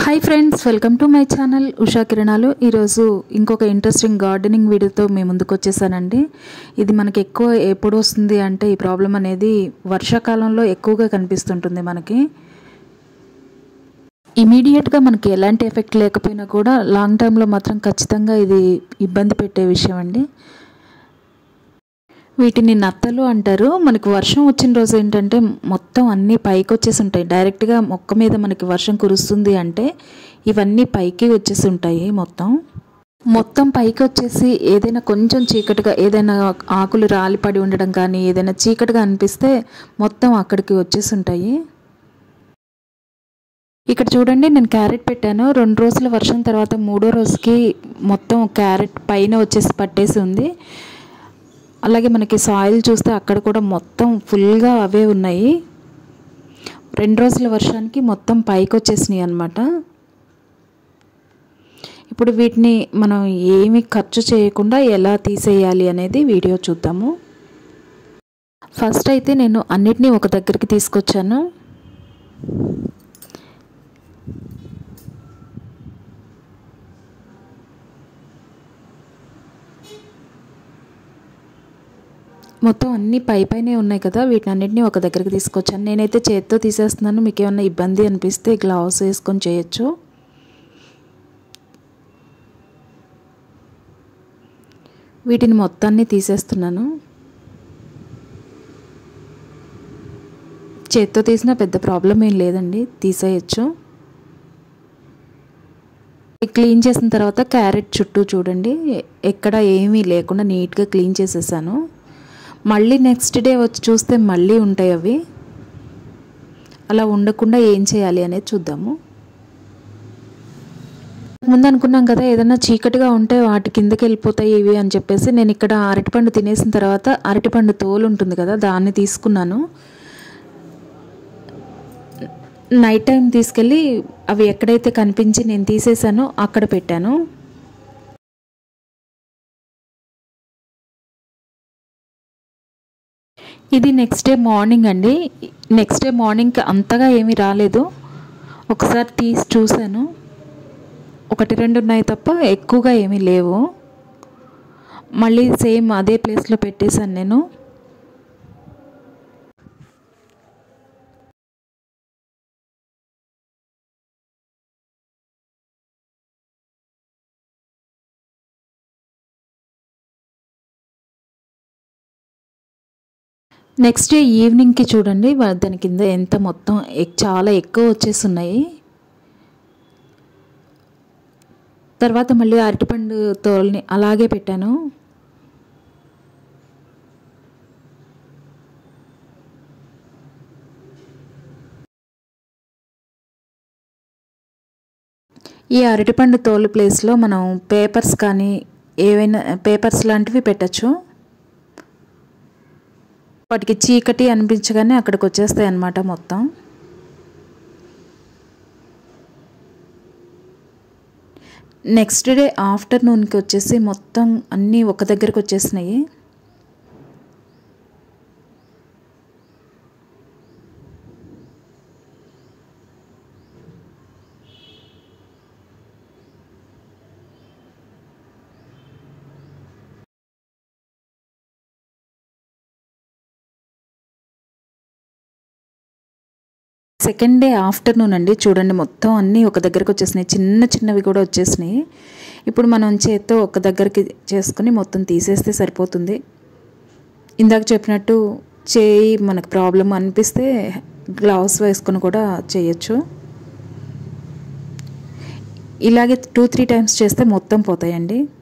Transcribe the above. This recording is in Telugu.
Hi friends, welcome to my channel Usha కిరణాలు. ఈరోజు ఇంకొక ఇంట్రెస్టింగ్ గార్డెనింగ్ వీడియోతో మేము ముందుకు వచ్చేసానండి. ఇది మనకి ఎక్కువ ఎప్పుడు వస్తుంది అంటే ఈ ప్రాబ్లం అనేది వర్షాకాలంలో ఎక్కువగా కనిపిస్తుంటుంది. మనకి ఇమీడియట్గా మనకి ఎలాంటి ఎఫెక్ట్ లేకపోయినా కూడా లాంగ్ టర్మ్లో మాత్రం ఖచ్చితంగా ఇది ఇబ్బంది పెట్టే విషయం అండి. వీటిని నత్తలు అంటారు. మనకి వర్షం వచ్చిన రోజు ఏంటంటే మొత్తం అన్నీ పైకి వచ్చేసి ఉంటాయి. డైరెక్ట్గా మొక్క మీద మనకి వర్షం కురుస్తుంది అంటే ఇవన్నీ పైకి వచ్చేసి ఉంటాయి. మొత్తం పైకి వచ్చేసి ఏదైనా కొంచెం చీకటిగా ఏదైనా ఆకులు రాలిపడి ఉండడం కానీ ఏదైనా చీకటిగా అనిపిస్తే మొత్తం అక్కడికి వచ్చేసి ఉంటాయి. ఇక్కడ చూడండి, నేను క్యారెట్ పెట్టాను. 2 రోజుల వర్షం తర్వాత 3వ రోజుకి మొత్తం క్యారెట్ పైన వచ్చేసి పట్టేసి ఉంది. అలాగే మనకి సాయిల్ చూస్తే అక్కడ కూడా మొత్తం ఫుల్గా అవే ఉన్నాయి. 2 రోజుల వర్షానికి మొత్తం పైకి వచ్చేసినాయి అన్నమాట. ఇప్పుడు వీటిని మనం ఏమి ఖర్చు చేయకుండా ఎలా తీసేయాలి అనేది వీడియో చూద్దాము. ఫస్ట్ అయితే నేను అన్నిటినీ ఒక దగ్గరికి తీసుకొచ్చాను. మొత్తం అన్నీ పైనే ఉన్నాయి కదా, వీటిని అన్నిటినీ ఒక దగ్గరికి తీసుకొచ్చాను. నేనైతే చేత్తో తీసేస్తున్నాను. మీకు ఏమన్నా ఇబ్బంది అనిపిస్తే గ్లౌస్ వేసుకొని చేయొచ్చు. వీటిని మొత్తాన్ని తీసేస్తున్నాను. చేత్తో తీసినా పెద్ద ప్రాబ్లం ఏం లేదండి, తీసేయచ్చు. క్లీన్ చేసిన తర్వాత క్యారెట్ చుట్టూ చూడండి ఎక్కడ ఏమీ లేకుండా నీట్గా క్లీన్ చేసేసాను. మళ్ళీ నెక్స్ట్ డే వచ్చి చూస్తే మళ్ళీ ఉంటాయి అవి. అలా ఉండకుండా ఏం చేయాలి అనేది చూద్దాము. ముందు అనుకున్నాం కదా, ఏదైనా చీకటిగా ఉంటే వాటి కిందకి వెళ్ళిపోతాయి ఇవి అని చెప్పేసి నేను ఇక్కడ అరటిపండు తినేసిన తర్వాత అరటిపండు తోలు ఉంటుంది కదా, దాన్ని తీసుకున్నాను. నైట్ టైం తీసుకెళ్ళి అవి ఎక్కడైతే కనిపించి నేను తీసేసానో అక్కడ పెట్టాను. ఇది నెక్స్ట్ డే మార్నింగ్ అండి. నెక్స్ట్ డే మార్నింగ్కి అంతగా ఏమీ రాలేదు. ఒకసారి తీసి చూశాను, 1-2 ఉన్నాయి తప్ప ఎక్కువగా ఏమీ లేవు. మళ్ళీ సేమ్ అదే ప్లేస్లో పెట్టేశాను నేను. నెక్స్ట్ డే ఈవినింగ్కి చూడండి దాని కింద ఎంత మొత్తం చాలా ఎక్కువ వచ్చేస్తున్నాయి. తర్వాత మళ్ళీ అరటిపండు తోలుని అలాగే పెట్టాను. ఈ అరటిపండు తోలు ప్లేస్లో మనం పేపర్స్ కానీ ఏవైనా పేపర్స్ లాంటివి పెట్టచ్చు. వాటికి చీకటి అనిపించగానే అక్కడికి వచ్చేస్తాయి అన్నమాట మొత్తం. నెక్స్ట్ డే ఆఫ్టర్నూన్కి వచ్చేసి మొత్తం అన్నీ ఒక దగ్గరికి వచ్చేసినాయి. సెకండ్ డే ఆఫ్టర్నూన్ అండి, చూడండి మొత్తం అన్నీ ఒక దగ్గరికి వచ్చేసినాయి. చిన్నవి కూడా వచ్చేసినాయి. ఇప్పుడు మనం చేత్తో ఒక దగ్గరికి చేసుకుని మొత్తం తీసేస్తే సరిపోతుంది. ఇందాక చెప్పినట్టు చేయి మనకు ప్రాబ్లం అనిపిస్తే గ్లౌస్ వేసుకొని కూడా చేయొచ్చు. ఇలాగే 2-3 టైమ్స్ చేస్తే మొత్తం పోతాయండి.